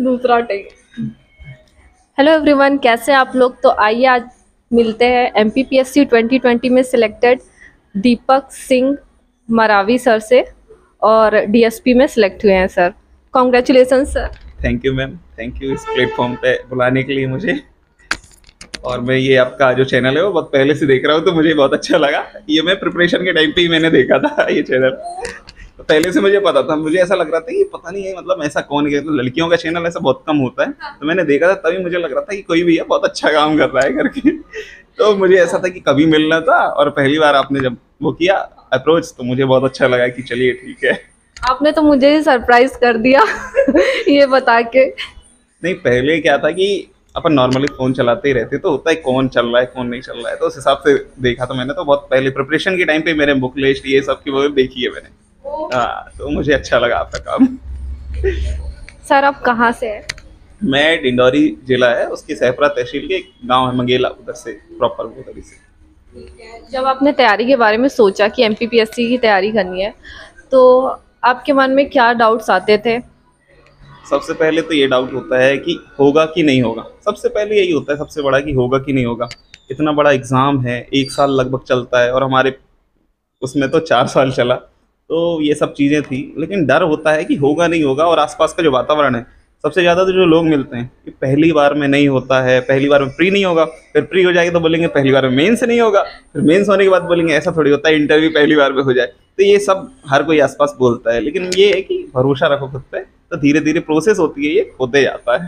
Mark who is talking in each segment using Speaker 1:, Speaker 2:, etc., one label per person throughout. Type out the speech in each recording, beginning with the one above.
Speaker 1: दूसरा take. Hello everyone, कैसे हैं आप लोग। तो आइए आज मिलते हैं एमपीपीएससी 2020 में सिलेक्टेड दीपक सिंह मरावी सर से, और डीएसपी में सिलेक्ट हुए हैं sir. Congratulation sir.
Speaker 2: Thank you ma'am, thank you इस प्लेटफॉर्म पे बुलाने के लिए मुझे। और मैं ये आपका जो चैनल है वो बहुत पहले से देख रहा हूँ, तो मुझे बहुत अच्छा लगा। ये मैं प्रिपरेशन के टाइम पे ही मैंने देखा था ये चैनल। तो पहले से मुझे पता था, मुझे ऐसा लग रहा था कि पता नहीं है मतलब ऐसा कौन है, तो लड़कियों का चैनल ऐसा बहुत कम होता है। तो मैंने देखा था तभी मुझे लग रहा था कि कोई भी है बहुत अच्छा काम कर रहा है करके। तो मुझे ऐसा था कि कभी मिलना था, और पहली बार आपने जब वो किया अप्रोच तो मुझे बहुत अच्छा लगा कि चलिए ठीक है।
Speaker 1: आपने तो मुझे ही सरप्राइज कर दिया ये बता के।
Speaker 2: नहीं, पहले क्या था कि अपन नॉर्मली फ़ोन चलाते ही रहते, तो होता है कौन चल रहा है कौन नहीं चल रहा है, तो उस हिसाब से देखा था मैंने। तो बहुत पहले प्रिपरेशन के टाइम पे मेरे बुक लिस्ट ये सब की वो देखी है मैंने। हाँ, तो मुझे अच्छा लगा आपका काम।
Speaker 1: सर आप कहाँ से हैं।
Speaker 2: मैं डिंडौरी जिला है, उसकी सहपरा तहसील के एक गाँव है मंगेला, उधर से प्रॉपर उधर ही से।
Speaker 1: जब आपने तैयारी के बारे में सोचा कि एमपीपीएससी की तैयारी करनी है, तो आपके मन में क्या डाउट्स आते थे।
Speaker 2: सबसे पहले तो ये डाउट होता है कि होगा कि नहीं होगा। सबसे पहले यही होता है सबसे बड़ा, कि होगा कि नहीं होगा। इतना बड़ा एग्ज़ाम है, 1 साल लगभग चलता है, और हमारे उसमें तो 4 साल चला। तो ये सब चीज़ें थी, लेकिन डर होता है कि होगा नहीं होगा। और आसपास का जो वातावरण है, सबसे ज़्यादा तो जो लोग मिलते हैं कि पहली बार में नहीं होता है, पहली बार में प्री नहीं होगा, फिर प्री हो जाएगी तो बोलेंगे पहली बार में मेंस नहीं होगा, फिर मेंस होने के बाद बोलेंगे ऐसा थोड़ी होता है इंटरव्यू पहली बार में हो जाए। तो ये सब हर कोई आसपास बोलता है, लेकिन ये है कि भरोसा रखो खुद पे, तो धीरे धीरे प्रोसेस होती है, ये होते जाता है।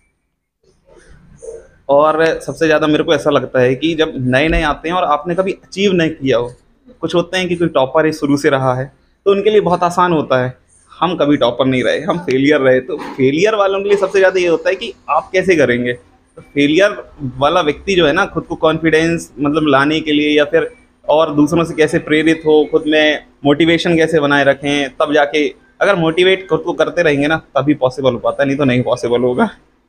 Speaker 2: और सबसे ज़्यादा मेरे को ऐसा लगता है कि जब नए नए आते हैं और आपने कभी अचीव नहीं किया हो, कुछ होते हैं कि कोई टॉपर है शुरू से रहा है, तो उनके लिए बहुत आसान होता है। हम कभी टॉपर नहीं रहे, हम फेलियर रहे, तो फेलियर वालों के लिए सबसे ज़्यादा ये होता है कि आप कैसे करेंगे। तो फेलियर वाला व्यक्ति जो है ना, खुद को कॉन्फिडेंस मतलब लाने के लिए, या फिर और दूसरों से कैसे प्रेरित हो, खुद में मोटिवेशन कैसे बनाए रखें, तब जाके अगर मोटिवेट खुद को करते रहेंगे ना तभी पॉसिबल हो पाता है, नहीं तो नहीं पॉसिबल होगा।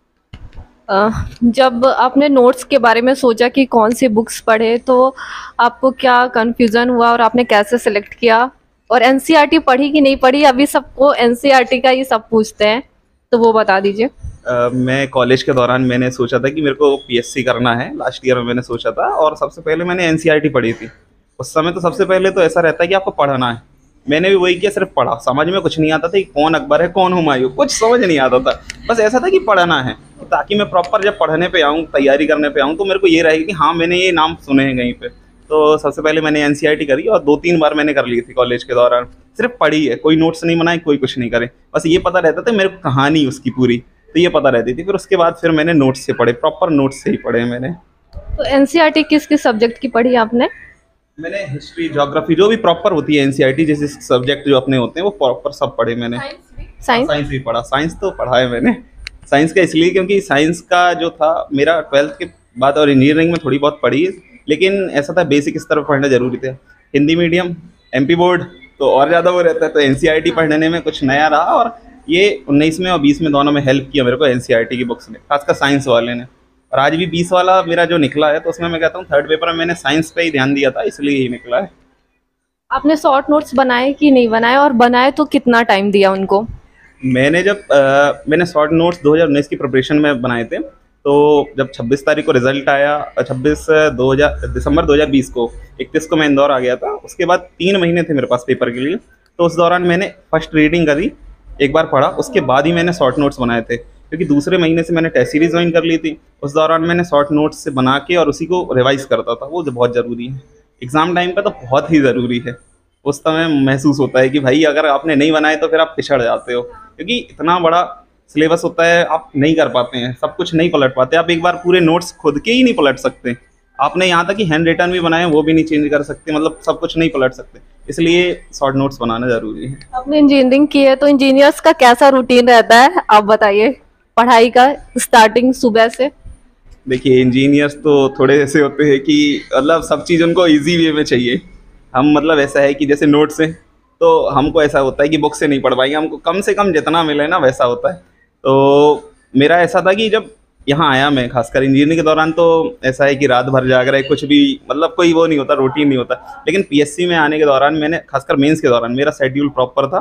Speaker 1: जब आपने नोट्स के बारे में सोचा कि कौन सी बुक्स पढ़े, तो आपको क्या कन्फ्यूज़न हुआ और आपने कैसे सेलेक्ट किया। और एनसीईआरटी पढ़ी कि नहीं पढ़ी, अभी सबको एनसीईआरटी का ही सब पूछते हैं, तो वो बता दीजिए।
Speaker 2: मैं कॉलेज के दौरान मैंने सोचा था कि मेरे को पीएससी करना है, लास्ट ईयर में मैंने सोचा था, और सबसे पहले मैंने एनसीईआरटी पढ़ी थी। उस समय तो सबसे पहले तो ऐसा रहता है कि आपको पढ़ना है। मैंने भी वही किया, सिर्फ पढ़ा, समझ में कुछ नहीं आता था कि कौन अकबर है कौन हुमायूं, कुछ समझ नहीं आता था। बस ऐसा था कि पढ़ना है, ताकि मैं प्रॉपर जब पढ़ने पे आऊँ, तैयारी करने पे आऊँ, तो मेरे को ये रहेगा कि हाँ मैंने ये नाम सुने हैं कहीं पे। तो सबसे पहले मैंने एनसीईआरटी करी, और 2-3 बार मैंने कर ली थी कॉलेज के दौरान। सिर्फ पढ़ी है, कोई नोट्स नहीं बनाए, कोई कुछ नहीं करे, बस ये पता रहता था मेरे को कहानी उसकी पूरी, तो ये पता रहती थी। फिर उसके बाद फिर मैंने नोट्स से पढ़े, प्रॉपर नोट्स से ही पढ़े मैंने।
Speaker 1: तो एनसीईआरटी किस किस सब्जेक्ट की पढ़ी आपने।
Speaker 2: मैंने हिस्ट्री, ज्योग्राफी, जो भी प्रॉपर होती है एनसीईआरटी जैसे सब्जेक्ट जो अपने होते हैं, वो प्रॉपर सब पढ़े मैंने।
Speaker 1: साइंस।
Speaker 2: साइंस भी पढ़ा, साइंस तो पढ़ा है मैंने। साइंस का इसलिए क्योंकि साइंस का जो था मेरा 12th के बाद, और इंजीनियरिंग में थोड़ी बहुत पढ़ी है, लेकिन ऐसा था बेसिक स्तर पर पढ़ना जरूरी था। हिंदी मीडियम, एमपी बोर्ड, तो और ज़्यादा वो रहता है, तो एनसीईआरटी पढ़ने में कुछ नया रहा। और ये 19 में और 20 में दोनों में हेल्प किया मेरे को एनसीईआरटी की बुक्स ने, खासकर साइंस वाले ने। और आज भी 20 वाला मेरा जो निकला है, तो उसमें मैं कहता हूँ थर्ड पेपर में मैंने साइंस पे ही ध्यान दिया था, इसलिए ही निकला है।
Speaker 1: आपने शॉर्ट नोट्स बनाए कि नहीं बनाए, और बनाए तो कितना टाइम दिया उनको।
Speaker 2: मैंने शॉर्ट नोट्स 2019 की प्रिपरेशन में बनाए थे। तो जब 26 तारीख को रिजल्ट आया, 26 दिसंबर 2020 को, 31 को मैं इंदौर आ गया था। उसके बाद 3 महीने थे मेरे पास पेपर के लिए, तो उस दौरान मैंने फर्स्ट रीडिंग करी, एक बार पढ़ा, उसके बाद ही मैंने शॉर्ट नोट्स बनाए थे। क्योंकि दूसरे महीने से मैंने टेस्ट सीरीज ज्वाइन कर ली थी, उस दौरान मैंने शॉर्ट नोट्स से बना के और उसी को रिवाइज करता था। वो बहुत ज़रूरी है, एग्ज़ाम टाइम पे तो बहुत ही ज़रूरी है। उस समय महसूस होता है कि भाई अगर आपने नहीं बनाए तो फिर आप पिछड़ जाते हो, क्योंकि इतना बड़ा सिलेबस होता है, आप नहीं कर पाते हैं, सब कुछ नहीं पलट पाते। आप एक बार पूरे नोट्स खुद के ही नहीं पलट सकते, आपने यहाँ तक कि हैंड रिटन भी बनाए वो भी नहीं चेंज कर सकते, मतलब सब कुछ नहीं पलट सकते। इसलिए शॉर्ट नोट्स बनाना ज़रूरी है।
Speaker 1: आपने इंजीनियरिंग की है, तो इंजीनियर्स का कैसा रूटीन रहता है, आप बताइए पढ़ाई का, स्टार्टिंग सुबह से।
Speaker 2: देखिए, इंजीनियर्स तो थोड़े ऐसे होते हैं कि मतलब सब चीज़ उनको ईजी वे में चाहिए। हम मतलब ऐसा है कि जैसे नोट्स हैं, तो हमको ऐसा होता है कि बुक से नहीं पढ़ पाएंगे, हमको कम से कम जितना मिले ना वैसा होता है। तो मेरा ऐसा था कि जब यहाँ आया मैं, खासकर इंजीनियरिंग के दौरान, तो ऐसा है कि रात भर जाग रहे, कुछ भी मतलब कोई वो नहीं होता, रूटीन नहीं होता। लेकिन पीएससी में आने के दौरान मैंने, खासकर मेंस के दौरान, मेरा शेड्यूल प्रॉपर था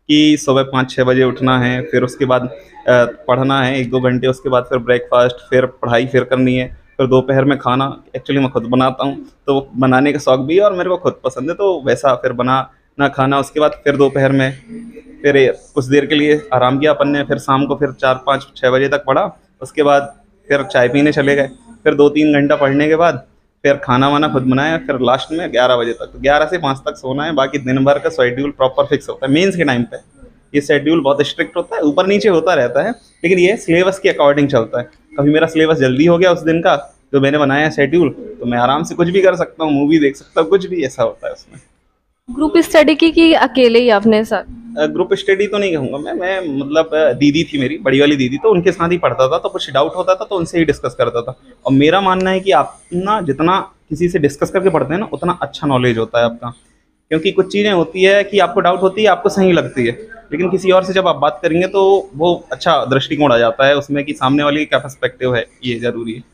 Speaker 2: कि सुबह 5-6 बजे उठना है, फिर उसके बाद पढ़ना है 1-2 घंटे, उसके बाद फिर ब्रेकफास्ट, फिर पढ़ाई फिर करनी है, फिर दोपहर में खाना। एक्चुअली मैं खुद बनाता हूँ, तो बनाने का शौक भी है और मेरे को खुद पसंद है, तो वैसा फिर बनाना खाना, उसके बाद फिर दोपहर में फिर कुछ देर के लिए आराम किया अपन ने, फिर शाम को फिर 4-5-6 बजे तक पढ़ा, उसके बाद फिर चाय पीने चले गए, फिर 2-3 घंटा पढ़ने के बाद फिर खाना वाना खुद बनाया, फिर लास्ट में 11 बजे तक, तो 11 से 5 तक सोना है। बाकी दिन भर का शेड्यूल प्रॉपर फिक्स होता है मेंस के टाइम पे। ये शेड्यूल बहुत स्ट्रिक्ट होता है, ऊपर नीचे होता रहता है, लेकिन ये सिलेबस के अकॉर्डिंग चलता है। कभी मेरा सिलेबस जल्दी हो गया उस दिन का, जो मैंने बनाया है शेड्यूल, तो मैं आराम से कुछ भी कर सकता हूँ, मूवी देख सकता हूँ, कुछ भी ऐसा होता है उसमें।
Speaker 1: ग्रुप स्टडी की कि अकेले ही अपने साथ?
Speaker 2: ग्रुप स्टडी तो नहीं कहूँगा मैं मतलब दीदी थी मेरी, बड़ी वाली दीदी, तो उनके साथ ही पढ़ता था, तो कुछ डाउट होता था तो उनसे ही डिस्कस करता था। और मेरा मानना है कि आप ना जितना किसी से डिस्कस करके पढ़ते हैं ना, उतना अच्छा नॉलेज होता है आपका। क्योंकि कुछ चीज़ें होती है कि आपको डाउट होती है, आपको सही लगती है, लेकिन किसी और से जब आप बात करेंगे तो वो अच्छा दृष्टिकोण आ जाता है उसमें कि सामने वाले की क्या पर्सपेक्टिव है, ये ज़रूरी है।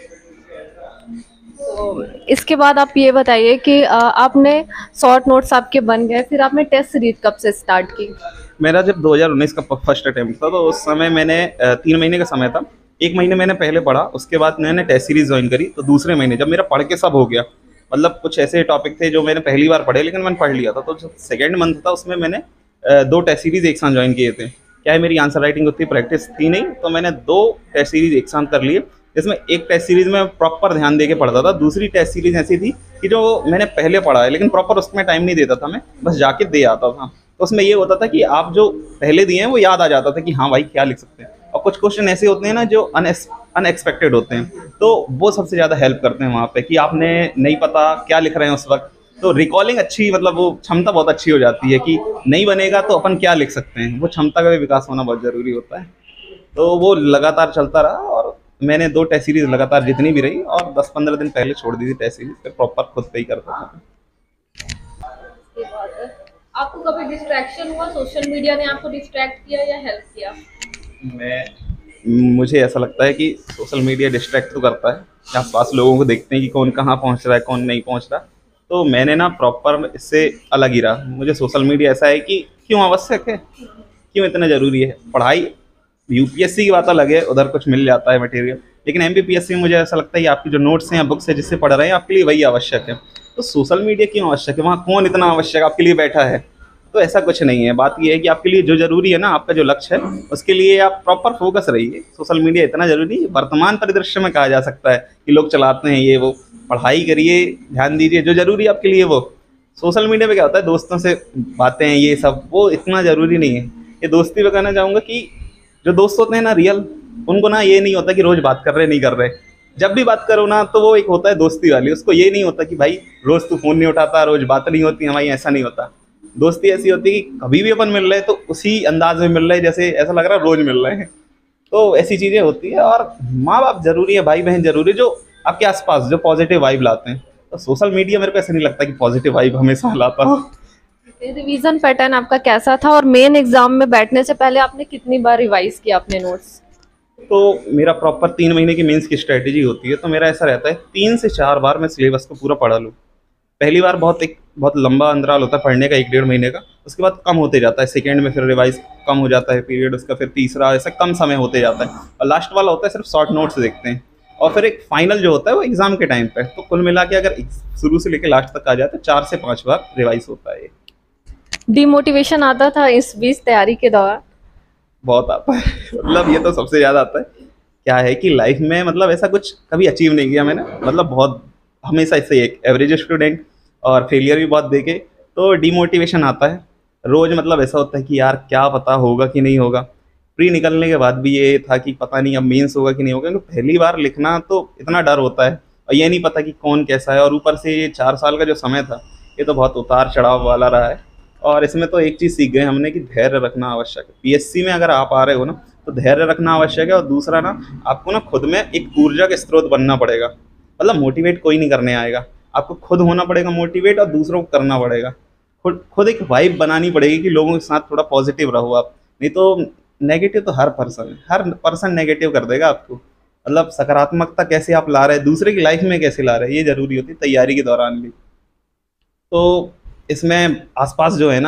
Speaker 1: तो इसके बाद आप ये बताइए कि आपने शॉर्ट नोट्स आपके बन गए, फिर आपने टेस्ट सीरीज कब से स्टार्ट की?
Speaker 2: मेरा जब 2019 का फर्स्ट अटेम्प्ट था, तो उस समय मैंने 3 महीने का समय था। 1 महीने मैंने पहले पढ़ा, उसके बाद मैंने टेस्ट सीरीज ज्वाइन करी, तो दूसरे महीने जब मेरा पढ़ के सब हो गया, मतलब कुछ ऐसे टॉपिक थे जो मैंने पहली बार पढ़े लेकिन मैंने पढ़ लिया था, तो जो सेकेंड मंथ था उसमें मैंने 2 टेस्ट सीरीज एक साथ ज्वाइन किए थे। क्या है, मेरी आंसर राइटिंग उतनी प्रैक्टिस थी नहीं, तो मैंने 2 टेस्ट सीरीज एक साथ कर लिए, जिसमें एक टेस्ट सीरीज में प्रॉपर ध्यान दे के पढ़ता था, दूसरी टेस्ट सीरीज ऐसी थी कि जो मैंने पहले पढ़ा है लेकिन प्रॉपर उसमें टाइम नहीं देता था, मैं बस जाके दे आता था। तो उसमें ये होता था कि आप जो पहले दिए हैं वो याद आ जाता था कि हाँ भाई क्या लिख सकते हैं, और कुछ क्वेश्चन ऐसे होते हैं ना जो अनएक्सपेक्टेड होते हैं, तो वो सबसे ज़्यादा हेल्प करते हैं वहाँ पे कि आपने नहीं पता क्या लिख रहे हैं उस वक्त, तो रिकॉलिंग अच्छी, मतलब वो क्षमता बहुत अच्छी हो जाती है कि नहीं बनेगा तो अपन क्या लिख सकते हैं, वो क्षमता का भी विकास होना बहुत ज़रूरी होता है। तो वो लगातार चलता रहा, और मैंने 2 टेस्ट सीरीज लगातार जितनी भी रही, और 10-15 दिन पहले छोड़ दी थी टेस्ट सीरीज, फिर प्रॉपर खुद पे ही करता था।
Speaker 1: ये बात है। आपको कभी डिस्ट्रैक्शन हुआ, सोशल मीडिया ने आपको डिस्ट्रैक्ट किया या हेल्प किया?
Speaker 2: मुझे ऐसा लगता है कि सोशल मीडिया डिस्ट्रैक्ट तो करता है, आसपास लोगों को देखते हैं कि कौन कहाँ पहुँच रहा है, कौन नहीं पहुँच रहा, तो मैंने ना प्रॉपर इससे अलग ही रहा। मुझे सोशल मीडिया ऐसा है कि क्यों आवश्यक है, क्यों इतना ज़रूरी है। पढ़ाई यूपीएससी की बात अलग है, उधर कुछ मिल जाता है मटेरियल, लेकिन एमपीपीएससी में मुझे ऐसा लगता है कि आपकी जो नोट्स हैं या बुक्स है जिससे पढ़ रहे हैं, आपके लिए वही आवश्यक है। तो सोशल मीडिया क्यों आवश्यक है, वहाँ कौन इतना आवश्यक आपके लिए बैठा है, तो ऐसा कुछ नहीं है। बात ये है कि आपके लिए जो ज़रूरी है ना, आपका जो लक्ष्य है, उसके लिए आप प्रॉपर फोकस रहिए। सोशल मीडिया इतना ज़रूरी वर्तमान परिदृश्य में कहा जा सकता है कि लोग चलाते हैं ये वो, पढ़ाई करिए, ध्यान दीजिए, जो ज़रूरी है आपके लिए वो। सोशल मीडिया पे क्या होता है, दोस्तों से बातें हैं ये सब, वो इतना ज़रूरी नहीं है। ये दोस्ती पे कहना चाहूँगा कि जो दोस्त होते हैं ना रियल, उनको ना ये नहीं होता कि रोज़ बात कर रहे नहीं कर रहे, जब भी बात करो ना तो वो एक होता है दोस्ती वाली, उसको ये नहीं होता कि भाई रोज़ तू फ़ोन नहीं उठाता, रोज़ बात नहीं होती हमारी, ऐसा नहीं होता। दोस्ती ऐसी होती है कि कभी भी अपन मिल रहे हैं तो उसी अंदाज में मिल रहे हैं जैसे ऐसा लग रहा है रोज़ मिल रहे हैं। तो ऐसी चीज़ें होती है, और माँ बाप ज़रूरी है, भाई बहन ज़रूरी है, जो आपके आसपास जो पॉजिटिव वाइब लाते हैं। तो सोशल मीडिया मेरे को ऐसा नहीं लगता कि पॉजिटिव वाइब हमेशा लाता हो।
Speaker 1: रिवीजन पैटर्न आपका कैसा था, और मेन एग्जाम में बैठने से पहले आपने कितनी बार रिवाइज किया अपने नोट्स?
Speaker 2: तो मेरा प्रॉपर 3 महीने की मेंस की स्ट्रेटेजी होती है, तो मेरा ऐसा रहता है 3 से 4 बार मैं सिलेबस को पूरा पढ़ा लूँ। पहली बार बहुत लंबा अंतराल होता है पढ़ने का, 1-1.5 महीने का, उसके बाद कम होते जाता है, सेकेंड में फिर रिवाइज कम हो जाता है पीरियड उसका, फिर तीसरा, ऐसा कम समय होते जाता है, और लास्ट वाला होता है सिर्फ शॉर्ट नोट्स देखते हैं, और फिर एक फाइनल जो होता है वो एग्जाम के टाइम पे। तो कुल मिला के अगर शुरू से लेकर लास्ट तक आ जाए तो 4 से 5 बार रिवाइज होता है।
Speaker 1: डिमोटिवेशन आता था इस बीच तैयारी के दौरान?
Speaker 2: बहुत आता है मतलब ये तो सबसे ज़्यादा आता है। क्या है कि लाइफ में मतलब ऐसा कुछ कभी अचीव नहीं किया मैंने, मतलब बहुत हमेशा ऐसे एक एवरेज स्टूडेंट, और फेलियर भी बहुत देखे, तो डिमोटिवेशन आता है रोज़। मतलब ऐसा होता है कि यार क्या पता होगा कि नहीं होगा। प्री निकलने के बाद भी ये था कि पता नहीं अब मेंस होगा कि नहीं होगा, क्योंकि पहली बार लिखना तो इतना डर होता है, और ये नहीं पता कि कौन कैसा है, और ऊपर से ये 4 साल का जो समय था ये तो बहुत उतार चढ़ाव वाला रहा है। और इसमें तो एक चीज़ सीख गए हमने कि धैर्य रखना आवश्यक है। पीएससी में अगर आप आ रहे हो ना, तो धैर्य रखना आवश्यक है, और दूसरा ना आपको ना खुद में एक ऊर्जा का स्रोत बनना पड़ेगा। मतलब मोटिवेट कोई नहीं करने आएगा, आपको खुद होना पड़ेगा मोटिवेट, और दूसरों को करना पड़ेगा। खुद खुद एक वाइब बनानी पड़ेगी कि लोगों के साथ थोड़ा पॉजिटिव रहो आप, नहीं तो नेगेटिव तो हर पर्सन नेगेटिव कर देगा आपको। मतलब सकारात्मकता कैसे आप ला रहे हैं, दूसरे की लाइफ में कैसे ला रहे हैं, ये ज़रूरी होती है तैयारी के दौरान भी। तो इसमें आसपास जो है ना,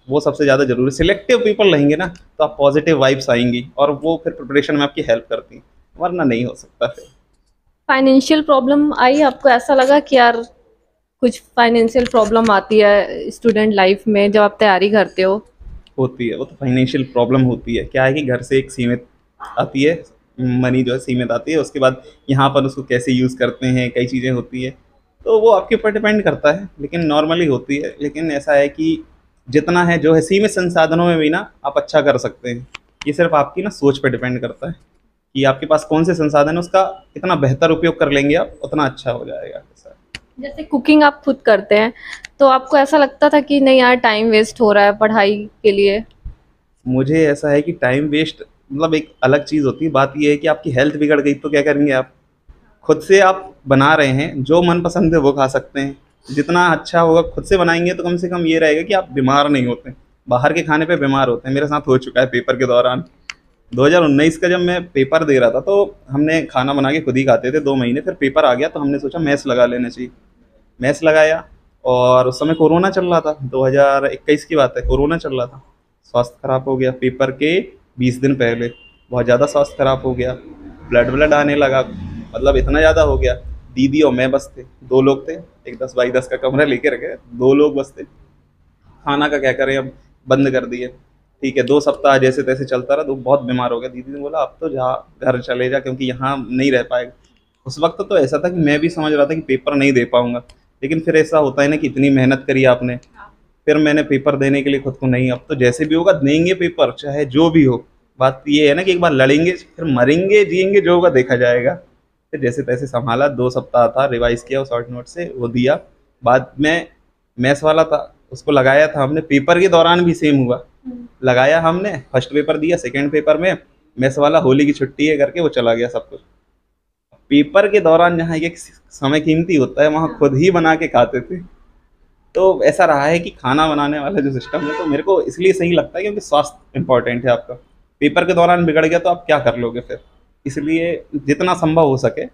Speaker 2: वो सबसे ज़्यादा ज़रूरी। सिलेक्टिव पीपल रहेंगे ना तो आप पॉजिटिव वाइब्स आएंगी और वो फिर प्रिपरेशन में आपकी हेल्प करती हैं, वरना नहीं हो सकता फिर।
Speaker 1: फाइनेंशियल प्रॉब्लम आई आपको, ऐसा लगा कि यार कुछ फाइनेंशियल प्रॉब्लम आती है स्टूडेंट लाइफ में जब आप तैयारी करते हो?
Speaker 2: होती है, वो तो फाइनेंशियल प्रॉब्लम होती है। क्या है कि घर से एक सीमित आती है, मनी जो है सीमित आती है, उसके बाद यहाँ पर उसको कैसे यूज़ करते हैं, कई चीज़ें होती है, तो वो आपके ऊपर डिपेंड करता है, लेकिन नॉर्मली होती है। लेकिन ऐसा है कि जितना है जो है सीमित संसाधनों में भी ना आप अच्छा कर सकते हैं। ये सिर्फ आपकी ना सोच पे डिपेंड करता है कि आपके पास कौन से संसाधन है, उसका कितना बेहतर उपयोग कर लेंगे आप, उतना अच्छा हो जाएगा। ऐसा है।
Speaker 1: जैसे कुकिंग आप खुद करते हैं, तो आपको ऐसा लगता था कि नहीं यार टाइम वेस्ट हो रहा है पढ़ाई के लिए?
Speaker 2: मुझे ऐसा है कि टाइम वेस्ट मतलब एक अलग चीज़ होती है, बात ये है कि आपकी हेल्थ बिगड़ गई तो क्या करेंगे आप? खुद से आप बना रहे हैं, जो मन पसंद है वो खा सकते हैं। जितना अच्छा होगा खुद से बनाएँगे तो कम से कम ये रहेगा कि आप बीमार नहीं होते। बाहर के खाने पे बीमार होते हैं, मेरे साथ हो चुका है पेपर के दौरान। 2019 का जब मैं पेपर दे रहा था तो हमने खाना बना के खुद ही खाते थे 2 महीने, फिर पेपर आ गया तो हमने सोचा मेस लगा लेना चाहिए। मेस लगाया और उस समय कोरोना चल रहा था, 2021 की बात है, कोरोना चल रहा था। स्वास्थ्य खराब हो गया पेपर के 20 दिन पहले, बहुत ज़्यादा स्वास्थ्य खराब हो गया, ब्लड ब्लड आने लगा, मतलब इतना ज़्यादा हो गया। दीदी और मैं बस थे, 2 लोग थे, एक 10 बाई 10 का कमरा लेके रखे, 2 लोग बस थे। खाना का क्या करें अब, बंद कर दिए। ठीक है, 2 सप्ताह जैसे तैसे चलता रहा, तो बहुत बीमार हो गया। दीदी ने बोला अब तो जा, घर चले जा, क्योंकि यहाँ नहीं रह पाएगा। उस वक्त तो ऐसा था कि मैं भी समझ रहा था कि पेपर नहीं दे पाऊंगा, लेकिन फिर ऐसा होता है ना कि इतनी मेहनत करी आपने, फिर मैंने पेपर देने के लिए खुद को, नहीं अब तो जैसे भी होगा देंगे पेपर, चाहे जो भी हो। बात ये है ना कि एक बार लड़ेंगे, फिर मरेंगे जिएंगे, जो होगा देखा जाएगा। फिर जैसे तैसे संभाला, 2 सप्ताह था, रिवाइज किया, शॉर्ट नोट से वो दिया। बाद में मैथ्स वाला था, उसको लगाया था हमने, पेपर के दौरान भी सेम हुआ। लगाया हमने, फर्स्ट पेपर दिया, सेकंड पेपर में मैथ्स वाला होली की छुट्टी है करके वो चला गया सब कुछ। पेपर के दौरान जहाँ एक समय कीमती होता है, वहाँ खुद ही बना के खाते थे। तो ऐसा रहा है कि खाना बनाने वाला जो सिस्टम है, तो मेरे को इसलिए सही लगता है क्योंकि स्वास्थ्य इंपॉर्टेंट है आपका। पेपर के दौरान बिगड़ गया तो आप क्या कर लोगे फिर? इसलिए जितना संभव हो सके।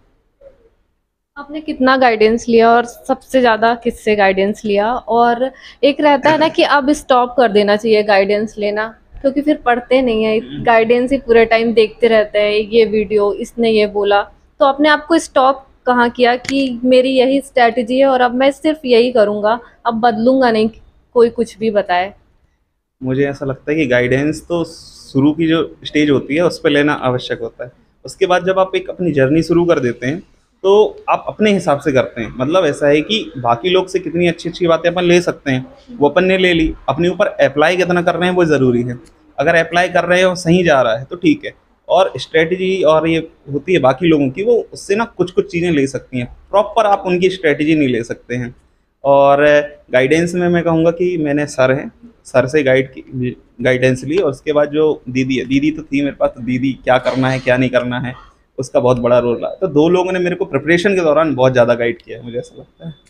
Speaker 1: आपने कितना गाइडेंस लिया और सबसे ज़्यादा किससे गाइडेंस लिया? और एक रहता है ना कि अब स्टॉप कर देना चाहिए गाइडेंस लेना, क्योंकि फिर पढ़ते नहीं है, गाइडेंस ही पूरे टाइम देखते रहते हैं, ये वीडियो इसने ये बोला। तो आपने आपको स्टॉप कहाँ किया कि मेरी यही स्ट्रैटेजी है और अब मैं सिर्फ यही करूँगा, अब बदलूंगा नहीं कोई कुछ भी बताए?
Speaker 2: मुझे ऐसा लगता है कि गाइडेंस तो शुरू की जो स्टेज होती है उस पे लेना आवश्यक होता है। उसके बाद जब आप एक अपनी जर्नी शुरू कर देते हैं तो आप अपने हिसाब से करते हैं। मतलब ऐसा है कि बाकी लोग से कितनी अच्छी अच्छी बातें अपन ले सकते हैं, वो अपन ने ले ली, अपने ऊपर अप्लाई कितना कर रहे हैं वो ज़रूरी है। अगर अप्लाई कर रहे हो सही जा रहा है तो ठीक है। और स्ट्रेटजी और ये होती है बाकी लोगों की, वो उससे ना कुछ कुछ चीज़ें ले सकती हैं, प्रॉपर आप उनकी स्ट्रेटजी नहीं ले सकते हैं। और गाइडेंस में मैं कहूँगा कि मैंने सर हैं, सर से गाइडेंस ली, और उसके बाद जो दीदी है, दीदी तो थी मेरे पास, तो दीदी क्या करना है क्या नहीं करना है उसका बहुत बड़ा रोल रहा। तो 2 लोगों ने मेरे को प्रिपरेशन के दौरान बहुत ज़्यादा गाइड किया है, मुझे ऐसा लगता है।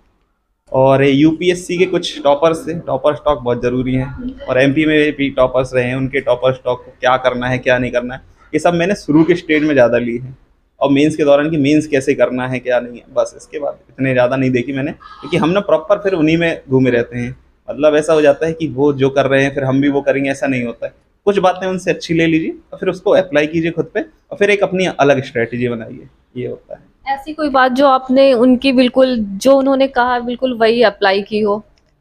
Speaker 2: और यूपीएससी के कुछ टॉपर्स थे, टॉपर स्टॉक बहुत ज़रूरी हैं, और एमपी में भी टॉपर्स रहे हैं, उनके टॉपर स्टॉक को क्या करना है क्या नहीं करना है, ये सब मैंने शुरू के स्टेज में ज़्यादा ली है। और मेंस के दौरान कि मेंस कैसे करना है क्या नहीं है, बस इसके बाद इतने ज़्यादा नहीं देखी मैंने, क्योंकि हम ना प्रॉपर फिर उन्हीं में घूमे रहते हैं। मतलब ऐसा हो जाता है कि वो जो कर रहे हैं फिर हम भी वो करेंगे, ऐसा नहीं होता है। कुछ बातें उनसे अच्छी ले लीजिए और फिर उसको अप्लाई कीजिए खुद पे, और फिर एक अपनी अलग स्ट्रेटजी बनाइए, ये होता है।
Speaker 1: ऐसी कोई बात जो आपने उनकी बिल्कुल, जो उन्होंने कहा बिल्कुल वही अप्लाई की हो?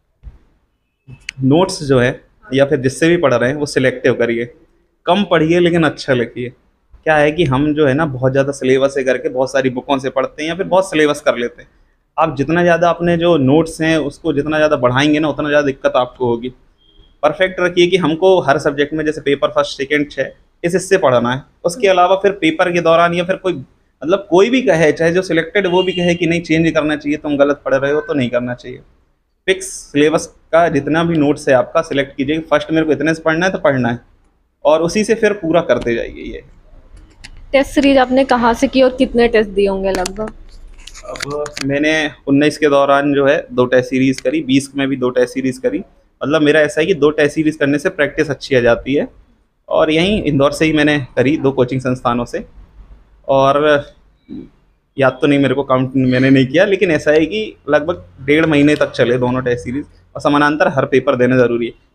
Speaker 2: नोट्स जो है या फिर जिससे भी पढ़ रहे हैं वो सिलेक्टिव करिए, कम पढ़िए लेकिन अच्छा लिखिए। क्या है कि हम जो है ना बहुत ज़्यादा सिलेबस से करके बहुत सारी बुकों से पढ़ते हैं या फिर बहुत सिलेबस कर लेते हैं। आप जितना ज़्यादा अपने जो नोट्स हैं उसको जितना ज़्यादा बढ़ाएंगे ना, उतना ज़्यादा दिक्कत आपको होगी। परफेक्ट रखिए कि हमको हर सब्जेक्ट में जैसे पेपर फर्स्ट सेकंड 6 इस हिस्से पढ़ना है, उसके अलावा फिर पेपर के दौरान या फिर कोई मतलब कोई भी कहे, चाहे जो सिलेक्टेड वो भी कहे कि नहीं चेंज करना चाहिए, तुम गलत पढ़ रहे हो, तो नहीं करना चाहिए। फिक्स सिलेबस का जितना भी नोट्स है आपका सिलेक्ट कीजिए, फर्स्ट मेरे को इतने से पढ़ना है तो पढ़ना है, और उसी से फिर पूरा करते जाइए। ये
Speaker 1: टेस्ट सीरीज आपने कहाँ से की और कितने टेस्ट दिए होंगे लगभग?
Speaker 2: अब मैंने 19 के दौरान जो है 2 टेस्ट सीरीज़ करी, 20 में भी 2 टेस्ट सीरीज़ करी। मतलब मेरा ऐसा है कि 2 टेस्ट सीरीज़ करने से प्रैक्टिस अच्छी आ जाती है, और यहीं इंदौर से ही मैंने करी, 2 कोचिंग संस्थानों से। और याद तो नहीं मेरे को, काउंट मैंने नहीं किया, लेकिन ऐसा है कि लगभग 1.5 महीने तक चले दोनों टेस्ट सीरीज़, और समानांतर हर पेपर देना ज़रूरी है।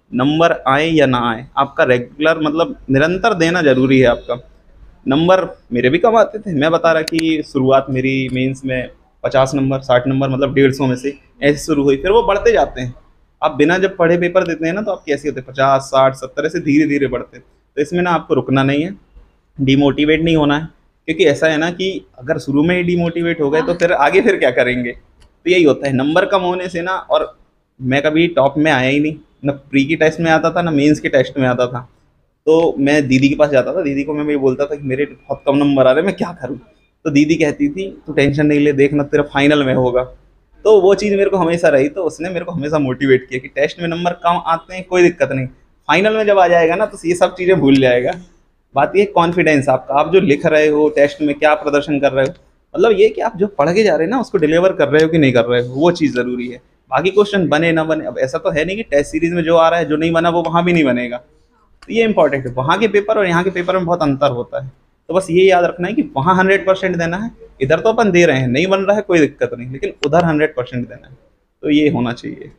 Speaker 2: नंबर आए या ना आए, आपका रेगुलर मतलब निरंतर देना ज़रूरी है आपका। नंबर मेरे भी कम आते थे, मैं बता रहा कि शुरुआत मेरी मेंस में 50 नंबर 60 नंबर मतलब 150 में से ऐसे शुरू हुई, फिर वो बढ़ते जाते हैं। आप बिना जब पढ़े पेपर देते हैं ना तो आप कैसे होते हैं 50 60 70 ऐसे धीरे धीरे बढ़ते हैं। तो इसमें ना आपको रुकना नहीं है, डिमोटिवेट नहीं होना है, क्योंकि ऐसा है ना कि अगर शुरू में ही डिमोटिवेट हो गए तो फिर आगे फिर क्या करेंगे। तो यही होता है नंबर कम होने से ना। और मैं कभी टॉप में आया ही नहीं, ना प्री की टेस्ट में आता था ना मेंस के टेस्ट में आता था। तो मैं दीदी के पास जाता था, दीदी को मैं ये बोलता था कि मेरे बहुत कम नंबर आ रहे हैं, मैं क्या करूँ। तो दीदी कहती थी तू टेंशन नहीं ले, देखना तेरा फाइनल में होगा। तो वो चीज़ मेरे को हमेशा रही, तो उसने मेरे को हमेशा मोटिवेट किया कि टेस्ट में नंबर कम आते हैं कोई दिक्कत नहीं, फाइनल में जब आ जाएगा ना तो ये सब चीज़ें भूल जाएगा। बात ये कॉन्फिडेंस आपका, आप जो लिख रहे हो टेस्ट में क्या प्रदर्शन कर रहे हो, मतलब ये कि आप जो पढ़ के जा रहे हैं ना उसको डिलीवर कर रहे हो कि नहीं कर रहे हो, वो चीज़ ज़रूरी है। बाकी क्वेश्चन बने ना बने, अब ऐसा तो है नहीं कि टेस्ट सीरीज में जो आ रहा है जो नहीं बना वो वहाँ भी नहीं बनेगा। तो ये इंपॉर्टेंट है, वहाँ के पेपर और यहाँ के पेपर में बहुत अंतर होता है। तो बस ये याद रखना है कि वहाँ 100% देना है, इधर तो अपन दे रहे हैं, नहीं बन रहा है कोई दिक्कत नहीं, लेकिन उधर 100% देना है। तो ये होना चाहिए।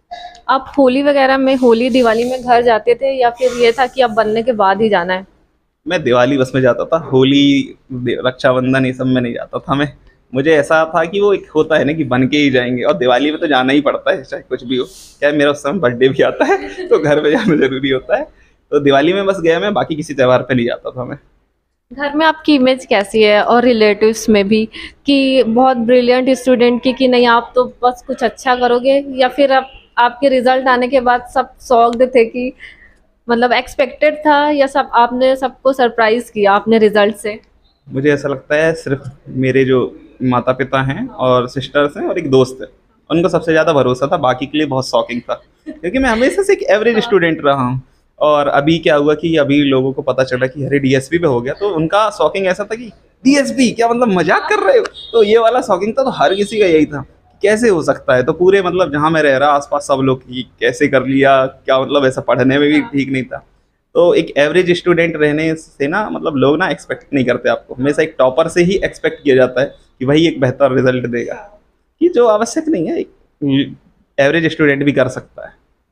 Speaker 1: आप होली वगैरह में, होली दिवाली में घर जाते थे या फिर ये था कि अब बनने के बाद ही जाना है?
Speaker 2: मैं दिवाली बस में जाता था, होली रक्षाबंधन ये सब में नहीं जाता था मैं। मुझे ऐसा था कि वो एक होता है ना कि बन के ही जाएंगे, और दिवाली में तो जाना ही पड़ता है चाहे कुछ भी हो। क्या मेरा उस समय बर्थडे भी आता है तो घर पे जाना जरूरी होता है। तो दिवाली में बस गया मैं, बाकी किसी त्योहार पे नहीं जाता था मैं।
Speaker 1: घर में आपकी इमेज कैसी है और रिलेटिव्स में भी, कि बहुत ब्रिलियंट स्टूडेंट की, नहीं आप तो बस कुछ अच्छा करोगे, या फिर आप आपके रिजल्ट आने के बाद सब शॉक्ड थे कि मतलब एक्सपेक्टेड था, या सब आपने सबको सरप्राइज किया आपने रिजल्ट से?
Speaker 2: मुझे ऐसा लगता है सिर्फ मेरे जो माता पिता हैं और सिस्टर्स हैं और एक दोस्त है, उनको सबसे ज़्यादा भरोसा था, बाकी के लिए बहुत शॉकिंग था, क्योंकि मैं हमेशा से एक एवरेज स्टूडेंट रहा हूँ। और अभी क्या हुआ कि अभी लोगों को पता चला कि अरे डीएसपी पे हो गया, तो उनका शॉकिंग ऐसा था कि डीएसपी क्या, मतलब मजाक कर रहे हो। तो ये वाला शॉकिंग था, तो हर किसी का यही था कि कैसे हो सकता है। तो पूरे मतलब जहाँ मैं रह रहा आसपास सब लोग कि कैसे कर लिया, क्या मतलब ऐसा पढ़ने में भी ठीक नहीं था। तो एक एवरेज स्टूडेंट रहने से ना मतलब लोग ना एक्सपेक्ट नहीं करते आपको, हमेशा एक टॉपर से ही एक्सपेक्ट किया जाता है कि वही एक बेहतर रिजल्ट देगा, कि जो आवश्यक नहीं है, एक एवरेज स्टूडेंट भी कर सकता है।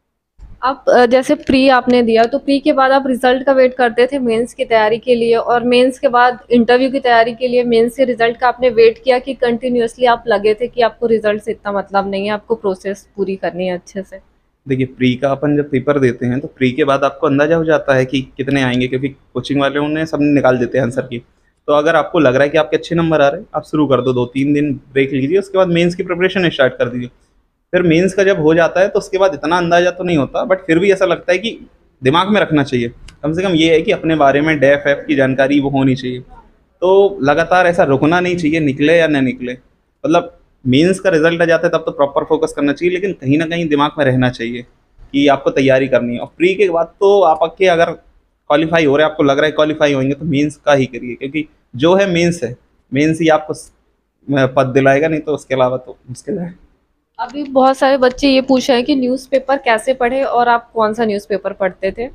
Speaker 1: आप जैसे प्री आपने दिया, तो प्री के बाद आप रिजल्ट का वेट करते थे मेंस की तैयारी के लिए, और मेंस के बाद इंटरव्यू की तैयारी के लिए मेंस के रिजल्ट का आपने वेट किया, कि कंटिन्यूअसली आप लगे थे कि आपको रिजल्ट से इतना मतलब नहीं है, आपको प्रोसेस पूरी करनी है अच्छे से?
Speaker 2: देखिए प्री का अपन जब पेपर देते हैं तो प्री के बाद आपको अंदाजा हो जाता है कि कितने आएंगे, क्योंकि कोचिंग वाले उन्हें सब निकाल देते हैं आंसर की। तो अगर आपको लग रहा है कि आपके अच्छे नंबर आ रहे हैं, आप शुरू कर दो, 2-3 दिन ब्रेक लीजिए, उसके बाद मेंस की प्रिपरेशन स्टार्ट कर दीजिए। फिर मेंस का जब हो जाता है तो उसके बाद इतना अंदाजा तो नहीं होता, बट फिर भी ऐसा लगता है कि दिमाग में रखना चाहिए, कम से कम ये है कि अपने बारे में डेफ एफ की जानकारी वो होनी चाहिए। तो लगातार ऐसा रुकना नहीं चाहिए, निकले या न निकले, मतलब मेंस का रिजल्ट आ जाता है तब तो प्रॉपर फोकस करना चाहिए, लेकिन कहीं ना कहीं दिमाग में रहना चाहिए कि आपको तैयारी करनी है। और प्री के बाद तो आप आके अगर क्वालिफाई हो रहे हैं, आपको लग रहा है क्वालिफाई होंगे, तो मेंस का ही करिए, क्योंकि जो है मेंस है, मेंस ही आपको पद दिलाएगा, नहीं तो उसके अलावा तो मुश्किल है।
Speaker 1: अभी बहुत सारे बच्चे ये पूछ रहे हैं कि न्यूज़पेपर कैसे पढ़े, और आप कौन सा न्यूज़पेपर पढ़ते थे?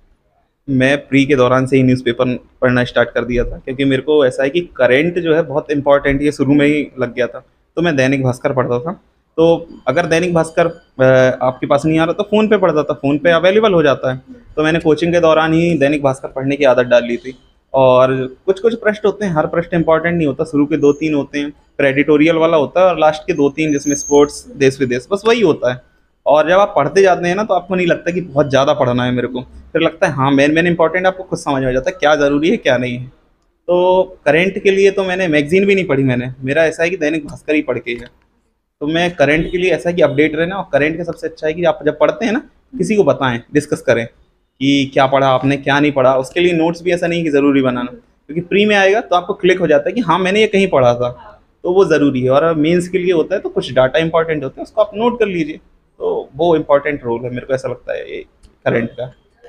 Speaker 2: मैं प्री के दौरान से ही न्यूज़पेपर पढ़ना स्टार्ट कर दिया था, क्योंकि मेरे को ऐसा है कि करंट जो है बहुत इंपॉर्टेंट, ये शुरू में ही लग गया था। तो मैं दैनिक भास्कर पढ़ता था। तो अगर दैनिक भास्कर आपके पास नहीं आ रहा तो फ़ोन पे पढ़ता था, फ़ोन पे अवेलेबल हो जाता है। तो मैंने कोचिंग के दौरान ही दैनिक भास्कर पढ़ने की आदत डाल ली थी। और कुछ कुछ प्रश्न होते हैं, हर प्रश्न इंपॉर्टेंट नहीं होता, शुरू के 2-3 होते हैं, फिर एडिटोरियल वाला होता है, और लास्ट के 2-3 जिसमें स्पोर्ट्स देश विदेश, बस वही होता है। और जब आप पढ़ते जाते हैं ना तो आपको नहीं लगता कि बहुत ज़्यादा पढ़ना है मेरे को, फिर लगता है हाँ मेन इंपॉर्टेंट, आपको खुद समझ में आ जाता है क्या ज़रूरी है क्या नहीं है। तो करंट के लिए तो मैंने मैगजीन भी नहीं पढ़ी, मैंने मेरा ऐसा है कि दैनिक भास्कर ही पढ़ के है। तो मैं करंट के लिए ऐसा है कि अपडेट रहना, और करंट का सबसे अच्छा है कि आप जब पढ़ते हैं ना किसी को बताएं, डिस्कस करें कि क्या पढ़ा आपने क्या नहीं पढ़ा। उसके लिए नोट्स भी ऐसा नहीं कि ज़रूरी बनाना, क्योंकि प्री में आएगा तो आपको क्लिक हो जाता है कि हाँ मैंने ये कहीं पढ़ा था, तो वो ज़रूरी है। और मेंस के लिए होता है तो कुछ डाटा इंपॉर्टेंट होते हैं, उसको आप नोट कर लीजिए। तो वो इम्पोर्टेंट रोल है, मेरे को ऐसा लगता है ये करंट का।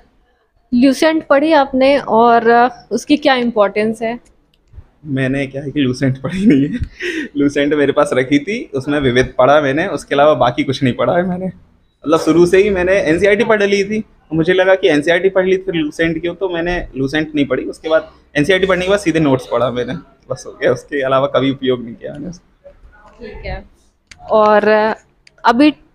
Speaker 1: ल्यूसेंट पढ़ी आपने, और उसकी क्या इम्पोर्टेंस है?
Speaker 2: मैंने क्या है कि लूसेंट पढ़ी नहीं है लूसेंट मेरे पास रखी थी, उसमें विविध पढ़ा मैंने, उसके अलावा बाकी कुछ नहीं पढ़ा है मैंने। मतलब शुरू से ही मैंने एनसीईआरटी पढ़ ली थी, तो मुझे लगा कि एनसीईआरटी पढ़ ली फिर लूसेंट क्यों, तो मैंने लूसेंट नहीं पढ़ी। उसके बाद एनसीईआरटी पढ़ने के बाद सीधे नोट्स पढ़ा मैंने, बस हो गया, उसके अलावा कभी उपयोग नहीं किया मैंने उसका।
Speaker 1: ठीक है। और अभी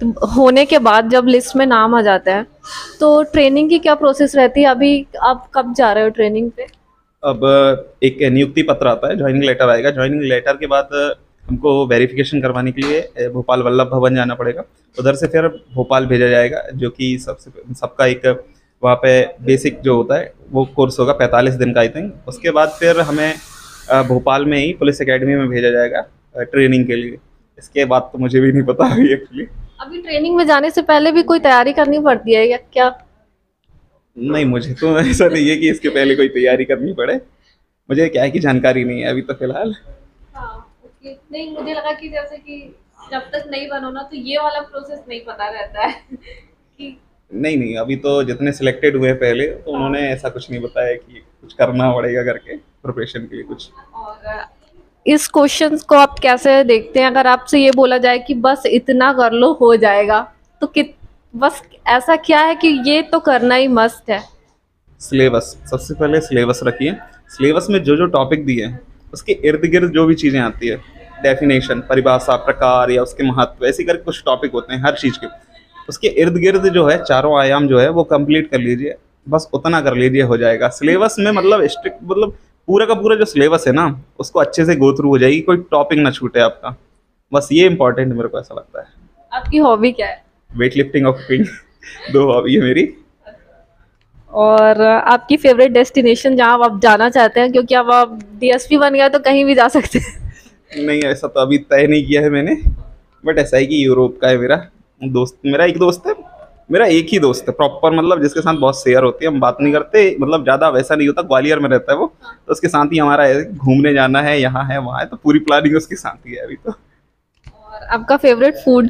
Speaker 1: होने के बाद जब लिस्ट में नाम आ जाता है तो ट्रेनिंग की क्या प्रोसेस रहती है? अभी आप कब जा रहे हो ट्रेनिंग पे?
Speaker 2: अब एक नियुक्ति पत्र आता है, ज्वाइनिंग लेटर आएगा। ज्वाइनिंग लेटर के बाद हमको वेरिफिकेशन करवाने के लिए भोपाल वल्लभ भवन जाना पड़ेगा। उधर से फिर भोपाल भेजा जाएगा, जो कि सबका एक वहाँ पे बेसिक जो होता है वो कोर्स होगा 45 दिन का आई थिंक। उसके बाद फिर हमें भोपाल में ही पुलिस एकेडमी में भेजा जाएगा ट्रेनिंग के लिए। इसके बाद तो मुझे भी नहीं पता अभी एक्चुअली।
Speaker 1: अभी ट्रेनिंग में जाने से पहले भी कोई तैयारी करनी पड़ती है या क्या?
Speaker 2: नहीं, मुझे तो ऐसा नहीं है कि इसके पहले कोई तैयारी करनी पड़े। मुझे क्या है कि जानकारी नहीं है अभी तो फिलहाल।
Speaker 1: हाँ, ओके। नहीं, मुझे लगा कि जैसे कि जब तक नहीं बनो ना तो ये वाला प्रोसेस नहीं पता रहता है कि
Speaker 2: नहीं नहीं, अभी तो जितने सिलेक्टेड हुए पहले तो उन्होंने ऐसा कुछ नहीं बताया कि कुछ करना पड़ेगा करके प्रिपरेशन के लिए कुछ।
Speaker 1: और इस क्वेश्चन को आप कैसे देखते हैं? अगर आपसे ये बोला जाए कि बस इतना कर लो हो जाएगा, तो कित बस ऐसा क्या है कि ये तो करना ही मस्ट है?
Speaker 2: सिलेबस, सबसे पहले सिलेबस रखिए। सिलेबस में जो जो टॉपिक दिए हैं उसके इर्द गिर्द जो भी चीज़ें आती है, डेफिनेशन, परिभाषा, प्रकार या उसके महत्व, ऐसे करके कुछ टॉपिक होते हैं हर चीज़ के, उसके इर्द गिर्द जो है चारों आयाम जो है वो कंप्लीट कर लीजिए। बस उतना कर लीजिए, हो जाएगा। सिलेबस में मतलब स्ट्रिक्ट, मतलब पूरा का पूरा जो सिलेबस है ना उसको अच्छे से गो थ्रू हो जाएगी, कोई टॉपिक ना छूटे आपका। बस ये इंपॉर्टेंट मेरे को ऐसा लगता है।
Speaker 1: आपकी हॉबी क्या है?
Speaker 2: वेट लिफ्टिंग और कुकिंग दो हॉबी है मेरी।
Speaker 1: और आपकी फेवरेट डेस्टिनेशन जहाँ आप जाना चाहते हैं, क्योंकि अब आप डीएसपी बन गए तो कहीं भी जा सकते हैं।
Speaker 2: नहीं, ऐसा तो अभी तय नहीं किया है मैंने, बट ऐसा है कि यूरोप का है मेरा दोस्त। मेरा एक दोस्त है, मेरा एक ही दोस्त है प्रॉपर, मतलब जिसके साथ बहुत शेयर होती है। हम बात नहीं करते, मतलब ज़्यादा वैसा नहीं होता। ग्वालियर में रहता है वो, तो उसके साथ ही हमारा है, घूमने जाना है, यहाँ है वहाँ है, तो पूरी प्लानिंग उसके साथ ही है अभी तो।
Speaker 1: और आपका फेवरेट फूड?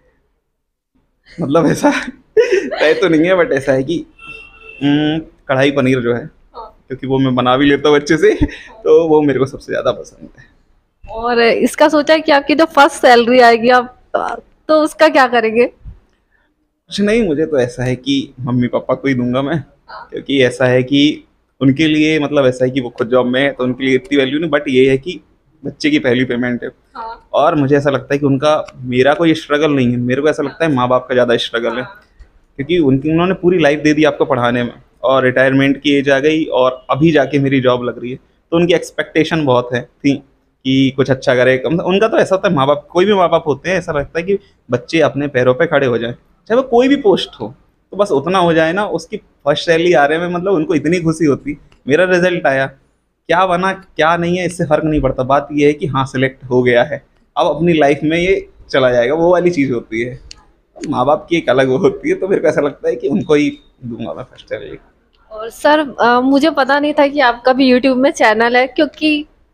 Speaker 2: मतलब ऐसा तय तो नहीं है, बट ऐसा है कि कढ़ाई पनीर जो है, क्योंकि वो मैं बना भी लेता हूँ अच्छे से, तो वो मेरे को सबसे ज़्यादा पसंद है।
Speaker 1: और इसका सोचा है कि आपकी जो फर्स्ट सैलरी आएगी आप तो उसका क्या करेंगे?
Speaker 2: कुछ नहीं, मुझे तो ऐसा है कि मम्मी पापा को ही दूंगा मैं, क्योंकि ऐसा है कि उनके लिए, मतलब ऐसा है कि वो खुद जॉब में है तो उनके लिए इतनी वैल्यू नहीं, बट ये है कि बच्चे की पहली पेमेंट है। और मुझे ऐसा लगता है कि उनका, मेरा कोई स्ट्रगल नहीं है, मेरे को ऐसा लगता है माँ बाप का ज़्यादा स्ट्रगल है, क्योंकि उन्होंने पूरी लाइफ दे दी आपको पढ़ाने में, और रिटायरमेंट की एज आ गई और अभी जाके मेरी जॉब लग रही है, तो उनकी एक्सपेक्टेशन बहुत है थी कि कुछ अच्छा करे। उनका तो ऐसा होता है, माँ बाप, कोई भी माँ बाप होते हैं, ऐसा लगता है कि बच्चे अपने पैरों पे खड़े हो जाएं, चाहे वो कोई भी पोस्ट हो, तो बस उतना हो जाए ना। उसकी फर्स्ट सैलरी आ रहे में मतलब उनको इतनी खुशी होती। मेरा रिजल्ट आया, क्या बना क्या नहीं है इससे फ़र्क नहीं पड़ता, बात ये है कि हाँ सिलेक्ट हो गया है, अब अपनी लाइफ में ये चला जाएगा, वो वाली चीज़ होती है। माँ बाप की एक अलग वो होती है, तो मेरे को ऐसा लगता है कि उनको ही दूंगा मैं फर्स्ट सैलरी।
Speaker 1: और सर, मुझे पता नहीं था कि आपका भी यूट्यूब में चैनल है, क्योंकि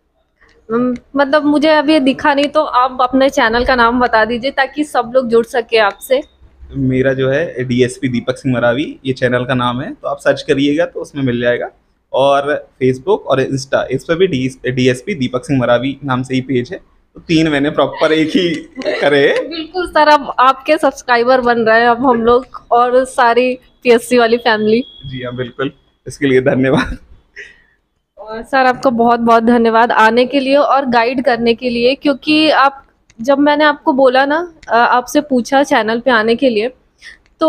Speaker 1: मतलब मुझे अभी दिखा नहीं, तो आप अपने चैनल का नाम बता दीजिए ताकि सब लोग जुड़ सके आपसे।
Speaker 2: मेरा जो है डीएसपी दीपक सिंह मरावी, ये चैनल का नाम है, तो आप सर्च करिएगा तो उसमें मिल जाएगा। और फेसबुक और इंस्टा, इस पर भी डीएसपी दीपक सिंह मरावी नाम से ही पेज है, तो तीन मैंने प्रॉपर एक ही करे हैं।
Speaker 1: बिल्कुल सर, अब आपके सब्सक्राइबर बन रहे हैं अब हम लोग और सारी पीएससी वाली फैमिली।
Speaker 2: जी हाँ बिल्कुल, इसके लिए धन्यवाद।
Speaker 1: और सर आपका बहुत बहुत धन्यवाद आने के लिए और गाइड करने के लिए, क्योंकि आप, जब मैंने आपको बोला ना, आपसे पूछा चैनल पे आने के लिए, तो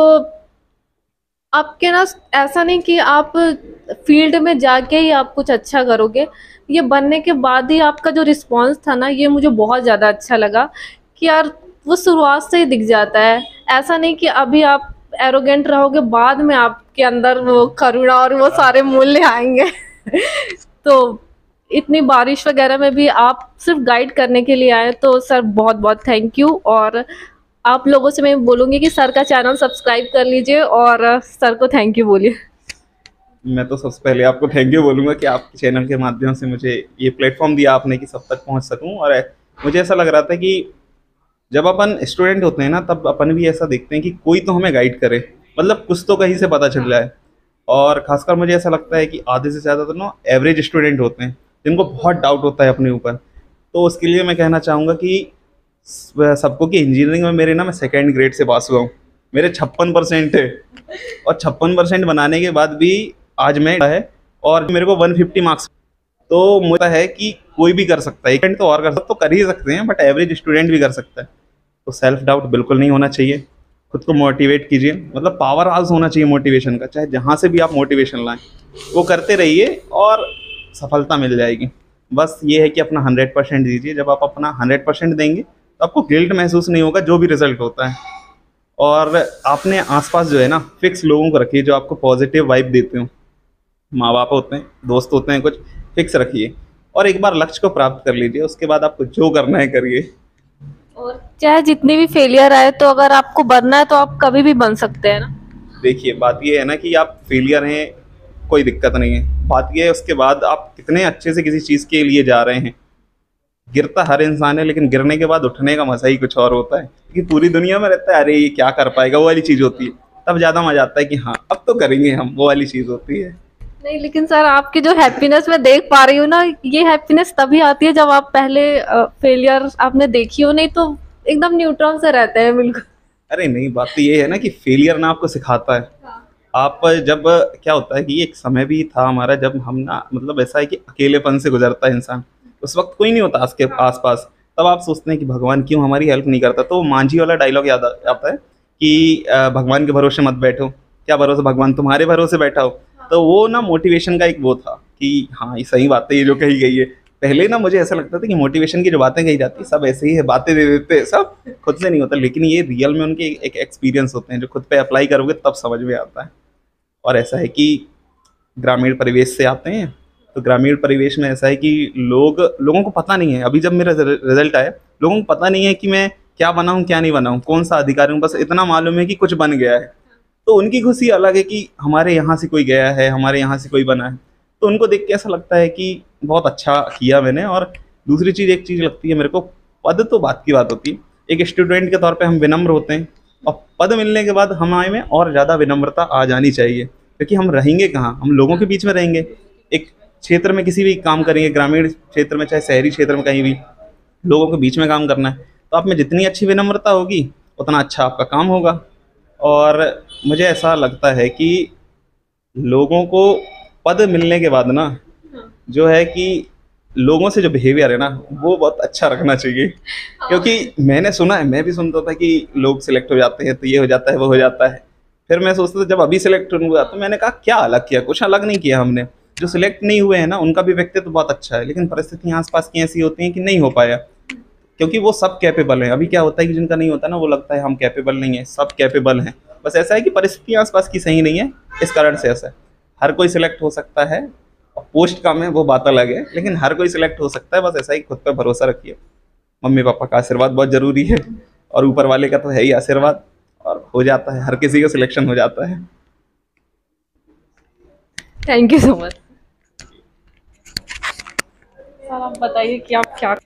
Speaker 1: आपके ना ऐसा नहीं कि आप फील्ड में जाके ही आप कुछ अच्छा करोगे, ये बनने के बाद ही आपका जो रिस्पांस था ना, ये मुझे बहुत ज़्यादा अच्छा लगा कि यार वो शुरुआत से ही दिख जाता है। ऐसा नहीं कि अभी आप एरोगेंट रहोगे, बाद में आपके अंदर वो करुणा और वो सारे मूल्य आएंगे तो इतनी बारिश वगैरह में भी आप सिर्फ गाइड करने के लिए आए, तो सर बहुत बहुत थैंक यू। और आप लोगों से मैं बोलूँगी कि सर का चैनल सब्सक्राइब कर लीजिए और सर को थैंक यू बोलिए।
Speaker 2: मैं तो सबसे पहले आपको थैंक यू बोलूँगा कि आपके चैनल के माध्यम से मुझे ये प्लेटफॉर्म दिया आपने कि सब तक पहुँच सकूँ। और मुझे ऐसा लग रहा था कि जब अपन स्टूडेंट होते हैं ना, तब अपन भी ऐसा देखते हैं कि कोई तो हमें गाइड करे, मतलब कुछ तो कहीं से पता चल जाए। और खासकर मुझे ऐसा लगता है कि आधे से ज़्यादा तो ना एवरेज स्टूडेंट होते हैं जिनको बहुत डाउट होता है अपने ऊपर। तो उसके लिए मैं कहना चाहूँगा कि सबको कि इंजीनियरिंग में मेरे ना, मैं सेकेंड ग्रेड से पास हुआ हूँ, मेरे 56% है, और 56% बनाने के बाद भी आज मैं है, और मेरे को 150 मार्क्स। तो मुझे है कि कोई भी कर सकता है, एक तो और कर सकता, तो कर ही सकते हैं, बट एवरेज स्टूडेंट भी कर सकता है। तो सेल्फ डाउट बिल्कुल नहीं होना चाहिए। खुद को मोटिवेट कीजिए, मतलब पावर हाउस होना चाहिए मोटिवेशन का, चाहे जहाँ से भी आप मोटिवेशन लाएं वो करते रहिए और सफलता मिल जाएगी। बस ये है कि अपना 100% दीजिए। जब आप अपना 100% देंगे तो आपको गिल्ट महसूस नहीं होगा जो भी रिजल्ट होता है। और आपने आसपास जो है ना फिक्स लोगों को रखिए जो आपको पॉजिटिव वाइब देते हो, माँ बाप होते हैं, दोस्त होते हैं, कुछ फिक्स रखिए और एक बार लक्ष्य को प्राप्त कर लीजिए, उसके बाद आपको जो करना है करिए।
Speaker 1: और चाहे जितनी भी फेलियर आए तो अगर आपको बनना है तो आप कभी भी बन सकते हैं ना।
Speaker 2: देखिए बात ये है ना कि आप फेलियर हैं, कोई दिक्कत नहीं है, बात ये है उसके बाद आप कितने अच्छे से किसी चीज़ के लिए जा रहे हैं। गिरता हर इंसान है, लेकिन गिरने के बाद उठने का मजा ही कुछ और होता है, कि पूरी दुनिया में रहता है अरे ये क्या कर पाएगा, वो वाली चीज़ होती है। तब ज़्यादा मजा आता है कि हाँ अब तो करेंगे हम, वो वाली चीज़ होती है।
Speaker 1: नहीं, लेकिन सर आपकी जो हैप्पीनेस मैं देख पा रही हूँ ना, ये हैप्पीनेस तभी आती है जब आप पहले फेलियर आपने देखी हो, नहीं तो एकदम न्यूट्रल से रहते हैं बिल्कुल।
Speaker 2: अरे नहीं, बात तो ये है ना कि फेलियर ना आपको सिखाता है। आप जब क्या होता है कि एक समय भी था हमारा जब हम ना, मतलब ऐसा है कि अकेलेपन से गुजरता है इंसान, उस वक्त कोई नहीं होता उसके आसपास, तब आप सोचते हैं कि भगवान क्यों हमारी हेल्प नहीं करता। तो मांझी वाला डायलॉग याद आता है कि भगवान के भरोसे मत बैठो, क्या भरोसा भगवान तुम्हारे भरोसे बैठा हो। तो वो ना मोटिवेशन का एक वो था कि हाँ ये सही बात है ये जो कही गई है। पहले ना मुझे ऐसा लगता था कि मोटिवेशन की जो बातें कही जाती है सब ऐसे ही है, बातें दे देते हैं, सब खुद से नहीं होता, लेकिन ये रियल में उनके एक एक्सपीरियंस होते हैं जो खुद पे अप्लाई करोगे तब समझ में आता है। और ऐसा है कि ग्रामीण परिवेश से आते हैं, तो ग्रामीण परिवेश में ऐसा है कि लोगों को पता नहीं है, अभी जब मेरा रिजल्ट आया लोगों को पता नहीं है कि मैं क्या बना हूँ क्या नहीं बना हूँ, कौन सा अधिकारी हूँ, बस इतना मालूम है कि कुछ बन गया है। तो उनकी खुशी अलग है कि हमारे यहाँ से कोई गया है, हमारे यहाँ से कोई बना है, तो उनको देख के ऐसा लगता है कि बहुत अच्छा किया मैंने। और दूसरी चीज़, एक चीज़ लगती है मेरे को, पद तो बात की बात होती है, एक स्टूडेंट के तौर पे हम विनम्र होते हैं, और पद मिलने के बाद हमारे में और ज़्यादा विनम्रता आ जानी चाहिए, क्योंकि हम रहेंगे कहाँ, हम लोगों के बीच में रहेंगे। एक क्षेत्र में किसी भी काम करेंगे, ग्रामीण क्षेत्र में चाहे शहरी क्षेत्र में, कहीं भी लोगों के बीच में काम करना है, तो आप में जितनी अच्छी विनम्रता होगी उतना अच्छा आपका काम होगा। और मुझे ऐसा लगता है कि लोगों को पद मिलने के बाद ना जो है कि लोगों से जो बिहेवियर है ना वो बहुत अच्छा रखना चाहिए। क्योंकि मैंने सुना है, मैं भी सुनता था कि लोग सिलेक्ट हो जाते हैं तो ये हो जाता है वो हो जाता है, फिर मैं सोचता था जब अभी सिलेक्ट हुआ तो मैंने कहा क्या अलग किया, कुछ अलग नहीं किया हमने। जो सिलेक्ट नहीं हुए हैं ना उनका भी व्यक्तित्व बहुत अच्छा है, लेकिन परिस्थितियाँ आसपास की ऐसी होती हैं कि नहीं हो पाया, क्योंकि वो सब कैपेबल हैं। अभी क्या होता है कि जिनका नहीं होता ना वो लगता है हम कैपेबल नहीं है, सब कैपेबल हैं, बस ऐसा है कि परिस्थितियाँ आसपास की सही नहीं है, इस कारण से ऐसा है। हर कोई सिलेक्ट हो सकता है, पोस्ट कम है वो बात अलग है, लेकिन हर कोई सिलेक्ट हो सकता है, बस ऐसा ही खुद पे भरोसा रखिए। मम्मी पापा का आशीर्वाद बहुत ज़रूरी है, और ऊपर वाले का तो है ही आशीर्वाद, और हो जाता है, हर किसी का सिलेक्शन हो जाता है।
Speaker 1: Thank you so much. Sir आप बताइए कि आप क्या